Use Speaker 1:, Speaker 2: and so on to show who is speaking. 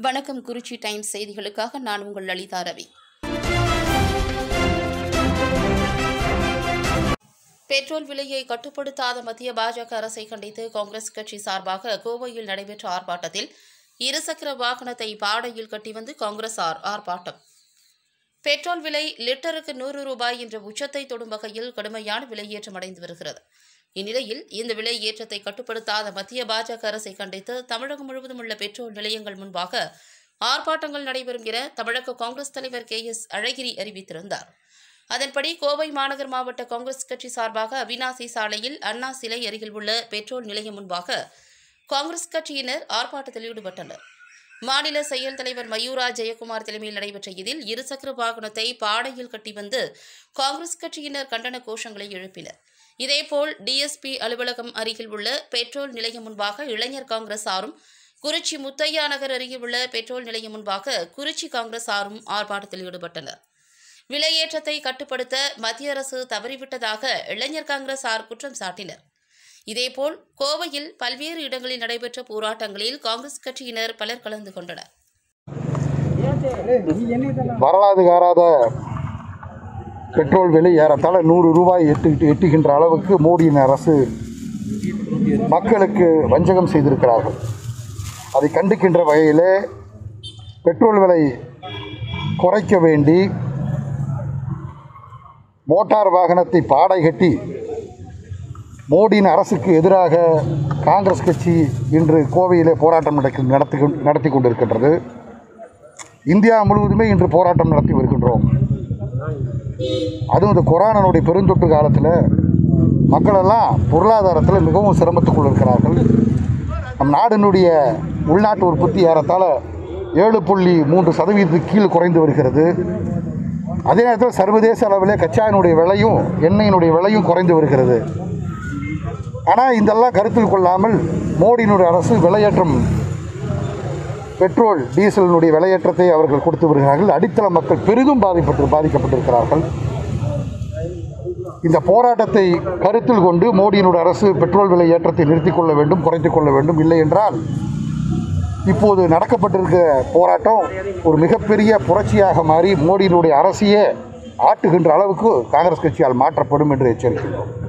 Speaker 1: வணக்கம். குறிச்சி டைம்ஸ் செய்திகளுக்காக நான் உங்கள் லலிதா ரவி. பெட்ரோல் விலையை கட்டுப்படுத்தாத மத்திய பாஜக அரசை கண்டித்து காங்கிரஸ் கட்சி சார்பாக கோவையில் நடைபெற்ற ஆர்ப்பாட்டத்தில் இருசக்கர வாகனத்தை பாடையில் கட்டி வந்து காங்கிரசார் ஆர்ப்பாட்டம். பெட்ரோல் விலை லிட்டருக்கு 100 ரூபாய் என்ற உச்சத்தை தொடும் வகையில் கடுமையான விலையேற்றம் அடைந்து வருகிறது. இந்நிலையில் இந்த விலை ஏற்றத்தை கட்டுப்படுத்தாத மத்திய பாஜக அரசை கண்டித்து தமிழகம் முழுவதும் உள்ள பெட்ரோல் நிலையங்கள் முன்பாக ஆர்ப்பாட்டங்கள் நடைபெறும் என தமிழக காங்கிரஸ் தலைவர் KS அழகிரி அறிவித்திருந்தார். அதன்படி கோவை மாநகர் மாவட்ட காங்கிரஸ் கட்சி சார்பாக அவிநாசி சாலையில் அண்ணா சிலை அருகில் உள்ள பெட்ரோல் நிலையம் முன்பாக காங்கிரஸ் கட்சியினர் ஆர்ப்பாட்டத்தில் ஈடுபட்டனர். மாநில செயல் தலைவர் மயூரா ஜெயக்குமார் தலைமையில் நடைபெற்ற இதில் இருசக்கர வாகனத்தை பாடையில் கட்டி வந்து காங்கிரஸ் கட்சியினர் கண்டன கோஷங்களை எழுப்பினர். இதேபோல் DSP அலுவலகம் அருகில் உள்ள பெட்ரோல் நிலையம் முன்பாக இளைஞர் காங்கிரசாரும், குறிச்சி முத்தையா நகர் அருகில் உள்ள பெட்ரோல் நிலையம் முன்பாக குறிச்சி காங்கிரசாரும் ஆர்ப்பாட்டத்தில் ஈடுபட்டனர். விலையேற்றத்தை கட்டுப்படுத்த மத்திய அரசு தவறிவிட்டதாக இளைஞர் காங்கிரசார் குற்றம் சாட்டினர். இதேபோல் கோவையில் பல்வேறு இடங்களில் நடைபெற்ற போராட்டங்களில் காங்கிரஸ் கட்சியினர் பலர் கலந்து கொண்டனர்.
Speaker 2: வரலாறு காராத பெட்ரோல் விலை ஏறத்தாழ 100 ரூபாய் எட்டுகின்ற அளவுக்கு மோடியின் அரசு மக்களுக்கு வஞ்சகம் செய்திருக்கிறார்கள். அதை கண்டிக்கின்ற வகையிலே பெட்ரோல் விலை குறைக்க வேண்டி மோட்டார் வாகனத்தை பாடை கட்டி மோடியின் அரசுக்கு எதிராக காங்கிரஸ் கட்சி இன்று கோவையிலே போராட்டம் நடத்தி கொண்டிருக்கின்றது. இந்தியா முழுவதுமே இன்று போராட்டம் நடத்தி வருகின்றோம். அதுவும் இந்த கொரோனாவுடைய பெருந்தொற்று காலத்தில் மக்களெல்லாம் பொருளாதாரத்தில் மிகவும் சிரமத்துக்குள் இருக்கிறார்கள். நம் நாடினுடைய உள்நாட்டு உற்பத்தி ஏறத்தாழ 7.3% கீழ் குறைந்து வருகிறது. அதே நேரத்தில் சர்வதேச அளவிலே கச்சாவினுடைய விலையும் எண்ணெயினுடைய விலையும் குறைந்து வருகிறது. ஆனால் இதெல்லாம் கருத்தில் கொள்ளாமல் மோடியினுடைய அரசு விலையேற்றம் பெட்ரோல் டீசலினுடைய விலையேற்றத்தை அவர்கள் கொடுத்து வருகிறார்கள். அடித்தள மக்கள் பெரிதும் பாதிக்கப்பட்டிருக்கிறார்கள். இந்த போராட்டத்தை கருத்தில் கொண்டு மோடியினுடைய அரசு பெட்ரோல் விலை ஏற்றத்தை நிறுத்திக் கொள்ள வேண்டும், குறைத்துக் கொள்ள வேண்டும். இல்லை என்றால் இப்போது நடக்கப்பட்டிருக்கிற போராட்டம் ஒரு மிகப்பெரிய புரட்சியாக மாறி மோடியினுடைய அரசையே ஆட்டுகின்ற அளவுக்கு காங்கிரஸ் கட்சியால் மாற்றப்படும் என்று எச்சரிக்கின்றோம்.